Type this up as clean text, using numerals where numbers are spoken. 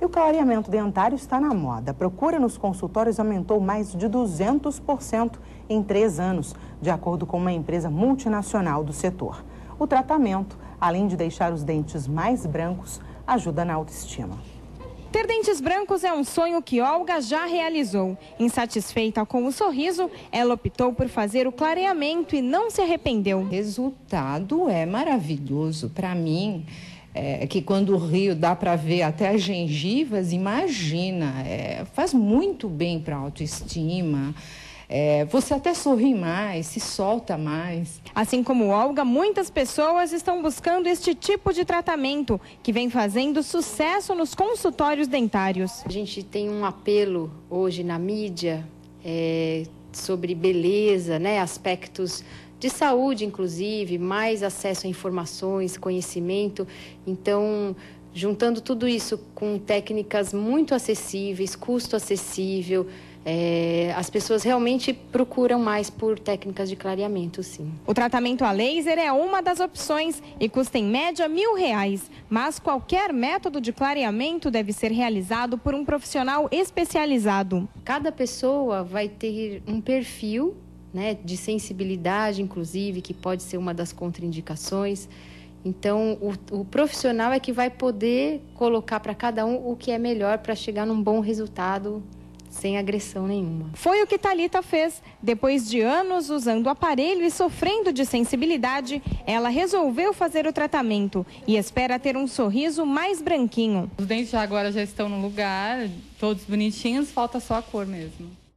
o clareamento dentário está na moda. A procura nos consultórios aumentou mais de 200% em 3 anos, de acordo com uma empresa multinacional do setor. O tratamento, além de deixar os dentes mais brancos, ajuda na autoestima. Ter dentes brancos é um sonho que Olga já realizou. Insatisfeita com o sorriso, ela optou por fazer o clareamento e não se arrependeu. O resultado é maravilhoso. Para mim, que quando o rio dá para ver até as gengivas, imagina, faz muito bem para a autoestima. Você até sorri mais, se solta mais. Assim como Olga, muitas pessoas estão buscando este tipo de tratamento, que vem fazendo sucesso nos consultórios dentários. A gente tem um apelo hoje na mídia sobre beleza, né? Aspectos de saúde, inclusive, mais acesso a informações, conhecimento. Então, juntando tudo isso com técnicas muito acessíveis, custo acessível, as pessoas realmente procuram mais por técnicas de clareamento, sim. O tratamento a laser é uma das opções e custa em média R$1.000, mas qualquer método de clareamento deve ser realizado por um profissional especializado. Cada pessoa vai ter um perfil, né, de sensibilidade, inclusive, que pode ser uma das contraindicações. Então, o profissional é que vai poder colocar para cada um o que é melhor para chegar num bom resultado, sem agressão nenhuma. Foi o que Thalita fez. Depois de anos usando o aparelho e sofrendo de sensibilidade, ela resolveu fazer o tratamento e espera ter um sorriso mais branquinho. Os dentes agora já estão no lugar, todos bonitinhos, falta só a cor mesmo.